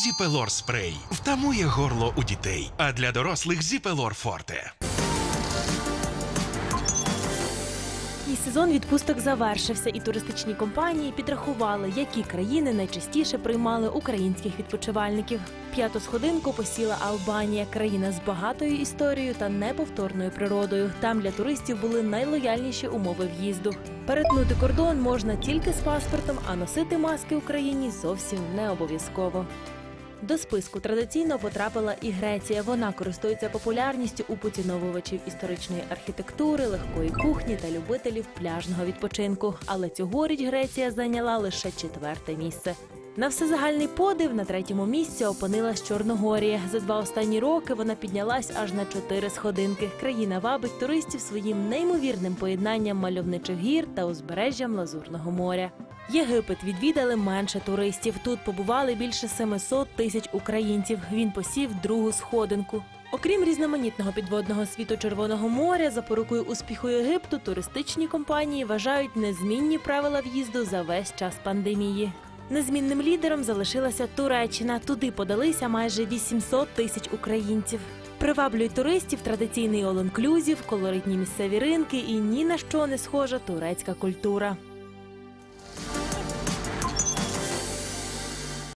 Зіпелор спрей втамує горло у дітей, а для дорослих Зіпелор Форте. І сезон відпусток завершився, і туристичні компанії підрахували, які країни найчастіше приймали українських відпочивальників. П'яту сходинку посіла Албанія – країна з багатою історією та неповторною природою. Там для туристів були найлояльніші умови в'їзду. Перетнути кордон можна тільки з паспортом, а носити маски в країні зовсім не обов'язково. До списку традиційно потрапила і Греція. Вона користується популярністю у поціновувачів історичної архітектури, легкої кухні та любителів пляжного відпочинку. Але цьогоріч Греція зайняла лише 4-те місце. На всезагальний подив на 3-му місці опинилась Чорногорія. За 2 останні роки вона піднялась аж на 4 сходинки. Країна вабить туристів своїм неймовірним поєднанням мальовничих гір та узбережжям Лазурного моря. Єгипет відвідали менше туристів. Тут побували більше 700 тисяч українців. Він посів 2-гу сходинку. Окрім різноманітного підводного світу Червоного моря, запорукою успіху Єгипту туристичні компанії вважають незмінні правила в'їзду за весь час пандемії. Незмінним лідером залишилася Туреччина. Туди подалися майже 800 тисяч українців. Приваблюють туристів традиційний all-inclusive, колоритні місцеві ринки і ні на що не схожа турецька культура.